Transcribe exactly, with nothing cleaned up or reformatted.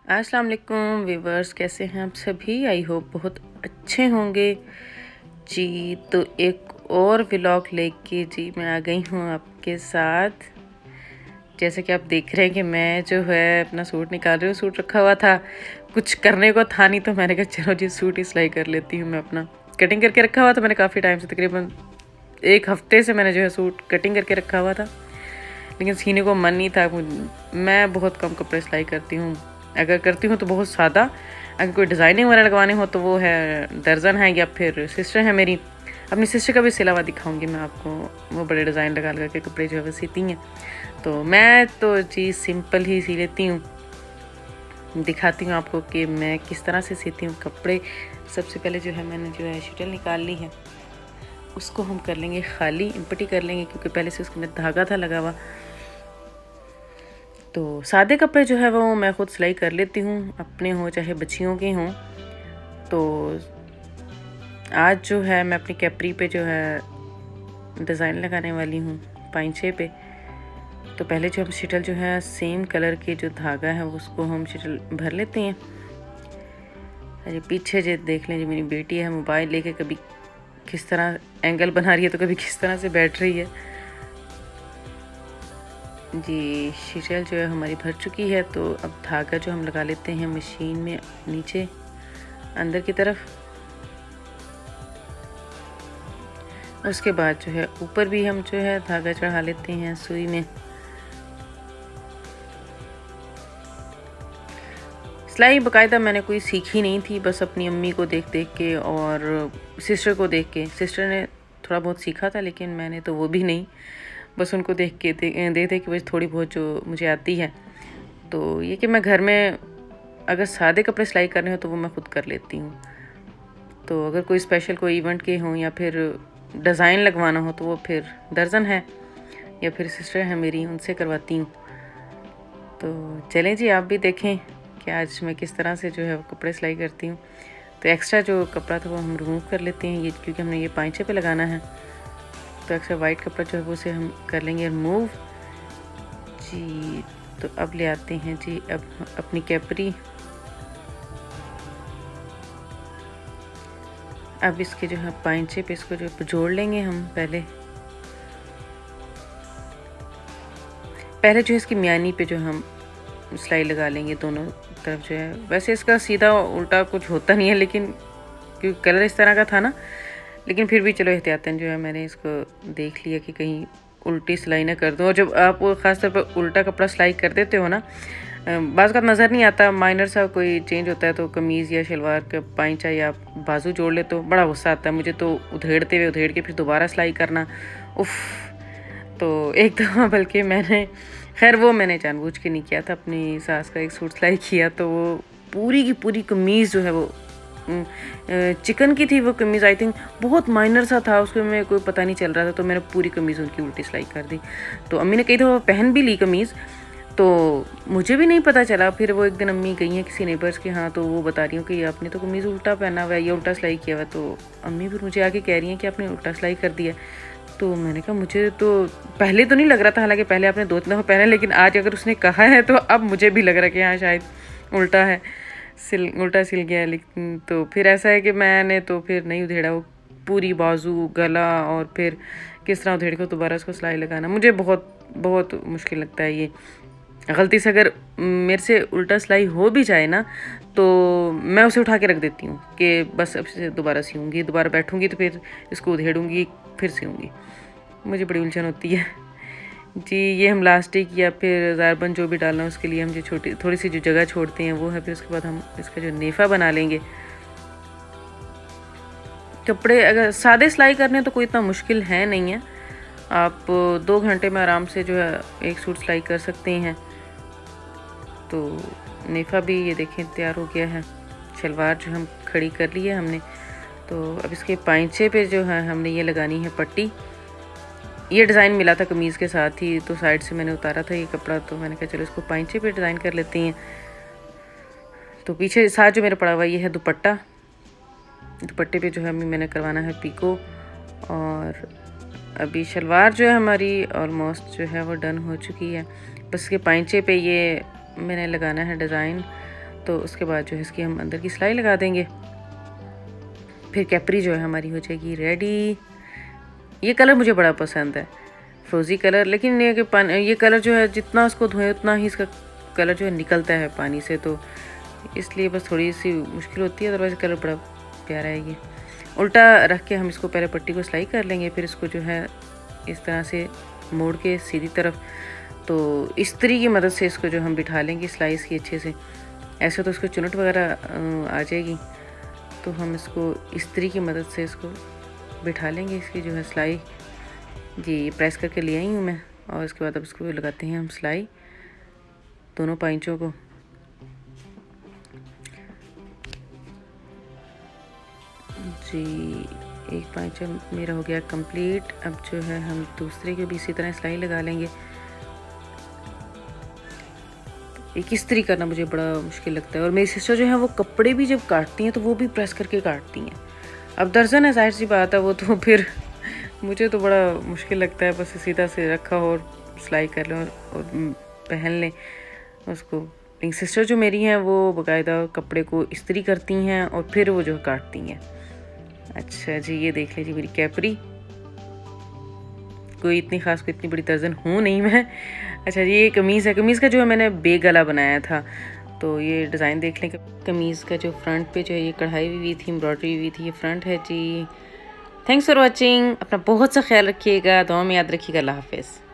अस्सलाम वालेकुम व्यूवर्स, कैसे हैं आप सभी। आई होप बहुत अच्छे होंगे जी। तो एक और व्लॉग लेके जी मैं आ गई हूँ आपके साथ। जैसे कि आप देख रहे हैं कि मैं जो है अपना सूट निकाल रही हूँ। सूट रखा हुआ था, कुछ करने को था नहीं, तो मैंने कहा चलो जी सूट ही सिलाई कर लेती हूँ। मैं अपना कटिंग करके रखा हुआ था मैंने काफ़ी टाइम से, तकरीबन एक हफ्ते से मैंने जो है सूट कटिंग करके रखा हुआ था, लेकिन सीने को मन नहीं था। मैं बहुत कम कपड़े सिलाई करती हूँ, अगर करती हूँ तो बहुत सादा। अगर कोई डिज़ाइनिंग वगैरह लगवाने हो तो वो है दर्जन है या फिर सिस्टर है मेरी। अपनी सिस्टर का भी सिला हुआ दिखाऊंगी मैं आपको, वो बड़े डिज़ाइन लगा लगा के कपड़े जो है वो सीती हैं। तो मैं तो चीज़ सिंपल ही सी लेती हूँ। दिखाती हूँ आपको कि मैं किस तरह से सीती हूँ कपड़े। सबसे पहले जो है मैंने जो है शटल निकाल ली है, उसको हम कर लेंगे खाली, इम्पटी कर लेंगे क्योंकि पहले से उसके अंदर धागा था लगा हुआ। तो सादे कपड़े जो है वो मैं ख़ुद सिलाई कर लेती हूँ, अपने हों चाहे बच्चियों के हों। तो आज जो है मैं अपनी कैपरी पे जो है डिज़ाइन लगाने वाली हूँ, पाइंचे पे। तो पहले जो हम शटल जो है सेम कलर के जो धागा है उसको हम शटल भर लेते हैं। अरे पीछे जो देख लें, जो मेरी बेटी है मोबाइल लेके कभी किस तरह एंगल बना रही है तो कभी किस तरह से बैठ रही है जी। शटल जो है हमारी भर चुकी है, तो अब धागा जो हम लगा लेते हैं मशीन में नीचे अंदर की तरफ। उसके बाद जो है ऊपर भी हम जो है धागा चढ़ा लेते हैं सुई में। सिलाई बाकायदा मैंने कोई सीखी नहीं थी, बस अपनी अम्मी को देख देख के और सिस्टर को देख के। सिस्टर ने थोड़ा बहुत सीखा था लेकिन मैंने तो वो भी नहीं, बस उनको देख के देख देख के बस थोड़ी बहुत जो मुझे आती है। तो ये कि मैं घर में अगर सादे कपड़े सिलाई करने हो तो वो मैं खुद कर लेती हूँ। तो अगर कोई स्पेशल कोई इवेंट के हों या फिर डिज़ाइन लगवाना हो तो वो फिर दर्जन है या फिर सिस्टर है मेरी, उनसे करवाती हूँ। तो चलें जी आप भी देखें कि आज मैं किस तरह से जो है वो कपड़े सिलाई करती हूँ। तो एक्स्ट्रा जो कपड़ा था वो हम रिमूव कर लेते हैं, ये क्योंकि हमने ये पाइंचे पे लगाना है। तो एक्स्ट्रा वाइट कपड़ा जो है वो उसे हम कर लेंगे रिमूव जी। तो अब ले आते हैं जी अब अपनी कैपरी। अब इसके जो है पाइंचे पे इसको जो जोड़ लेंगे हम। पहले पहले जो है इसकी म्यानी पे जो हम सिलाई लगा लेंगे दोनों तरफ जो है। वैसे इसका सीधा उल्टा कुछ होता नहीं है, लेकिन क्योंकि कलर इस तरह का था ना, लेकिन फिर भी चलो एहतियातन जो है मैंने इसको देख लिया कि कहीं उल्टी सिलाई ना कर दूँ। और जब आप ख़ास तौर पर उल्टा कपड़ा सिलाई कर देते हो ना, बाज़ का नज़र नहीं आता, माइनर सा कोई चेंज होता है तो कमीज़ या शलवार का पाइंचा या बाजू जोड़ ले तो बड़ा गुस्सा आता है मुझे। तो उधेड़ते हुए उधेड़ के फिर दोबारा सिलाई करना, उफ़। तो एक दफ़ा बल्कि मैंने, खैर वो मैंने जानबूझ के नहीं किया था, अपनी सास का एक सूट सिलाई किया तो वो पूरी की पूरी कमीज़ जो है वो चिकन की थी। वो कमीज़ आई थिंक बहुत माइनर सा था, उसमें में कोई पता नहीं चल रहा था, तो मैंने पूरी कमीज़ उनकी उल्टी सिलाई कर दी। तो अम्मी ने कही था वो पहन भी ली कमीज़, तो मुझे भी नहीं पता चला। फिर वो एक दिन अम्मी गई हैं किसी नेबर्स के यहाँ, तो वो बता रही हूँ कि आपने तो कमीज़ उल्टा पहना हुआ है, ये उल्टा सिलाई किया हुआ है। तो अम्मी फिर मुझे आके कह रही हैं कि आपने उल्टा सिलाई कर दिया। तो मैंने कहा मुझे तो पहले तो नहीं लग रहा था, हालांकि पहले आपने दो तीन दफ़ा पहना, लेकिन आज अगर उसने कहा है तो अब मुझे भी लग रहा है कि हाँ शायद उल्टा है, सिल उल्टा सिल गया है। लेकिन तो फिर ऐसा है कि मैंने तो फिर नहीं उधेड़ा, वो पूरी बाजू गला और फिर किस तरह उधेड़ के दोबारा उसको सिलाई लगाना मुझे बहुत बहुत मुश्किल लगता है। ये गलती से अगर मेरे से उल्टा सिलाई हो भी जाए ना, तो मैं उसे उठा के रख देती हूँ कि बस अब से दोबारा सीऊँगी, दोबारा बैठूँगी तो फिर इसको उधेड़ूँगी फिर सीऊँगी। मुझे बड़ी उलझन होती है जी। ये हम लास्टिक या फिर ज़ारबन जो भी डालना है उसके लिए हम जो छोटी थोड़ी सी जो जगह छोड़ते हैं वो है। फिर उसके बाद हम इसका जो नेफा बना लेंगे। कपड़े अगर सादे सिलाई करने तो कोई इतना मुश्किल है नहीं है, आप दो घंटे में आराम से जो है एक सूट सिलाई कर सकते हैं। तो नेफा भी ये देखें तैयार हो गया है। शलवार जो हम खड़ी कर ली है हमने। तो अब इसके पाइंचे पे जो है हमने ये लगानी है पट्टी। ये डिज़ाइन मिला था कमीज़ के साथ ही, तो साइड से मैंने उतारा था ये कपड़ा, तो मैंने कहा चलो इसको पाइंचे पे डिज़ाइन कर लेते हैं। तो पीछे साथ जो मेरा पड़ा हुआ ये है दुपट्टा। दुपट्टे पे जो है अभी मैंने करवाना है पीको। और अभी शलवार जो है हमारी ऑलमोस्ट जो है वो डन हो चुकी है, बस के पाइंचे पे ये मैंने लगाना है डिज़ाइन। तो उसके बाद जो है इसकी हम अंदर की सिलाई लगा देंगे। फिर कैपरी जो है हमारी हो जाएगी रेडी। ये कलर मुझे बड़ा पसंद है, फ्रोज़ी कलर, लेकिन ये कि पानी ये कलर जो है जितना उसको धोए उतना ही इसका कलर जो है निकलता है पानी से, तो इसलिए बस थोड़ी सी मुश्किल होती है, अदरवाइज़ कलर बड़ा प्यारा है। ये उल्टा रख के हम इसको पहले पट्टी को सिलाई कर लेंगे, फिर इसको जो है इस तरह से मोड़ के सीधी तरफ, तो इस्त्री की मदद से इसको जो हम बिठा लेंगे सिलाई इसकी अच्छे से। ऐसे तो इसको चुनट वगैरह आ जाएगी, तो हम इसको इस्त्री की मदद से इसको बिठा लेंगे। इसकी जो है सिलाई जी प्रेस करके ले आई हूँ मैं, और इसके बाद अब इसको लगाते हैं हम सिलाई दोनों पाइंचों को। जी एक पाइंचा मेरा हो गया कंप्लीट। अब जो है हम दूसरे के भी इसी तरह सिलाई लगा लेंगे। एक इस्त्री करना मुझे बड़ा मुश्किल लगता है, और मेरी सिस्टर जो है वो कपड़े भी जब काटती हैं तो वो भी प्रेस करके काटती हैं। अब दर्जन है, जाहिर सी बात है, वो तो फिर मुझे तो बड़ा मुश्किल लगता है, बस सीधा से रखा हो और सिलाई कर लें और पहन लें उसको। लेकिन सिस्टर जो मेरी हैं वो बाकायदा कपड़े को इस्त्री करती हैं और फिर वो जो काटती हैं। अच्छा जी, ये देख लीजिए मेरी कैपरी, कोई इतनी ख़ास कोई इतनी बड़ी दर्जन हूँ नहीं मैं। अच्छा जी, ये कमीज़ है, कमीज़ का जो है मैंने बे गला बनाया था, तो ये डिज़ाइन देख लें। कमीज़ का जो फ्रंट पे जो है ये कढ़ाई भी हुई थी, एम्ब्रॉयडरी हुई थी, ये फ्रंट है जी। Thanks for watching. अपना बहुत सा ख्याल रखिएगा, दुआ में याद रखिएगा। अल्लाह हाफिज़।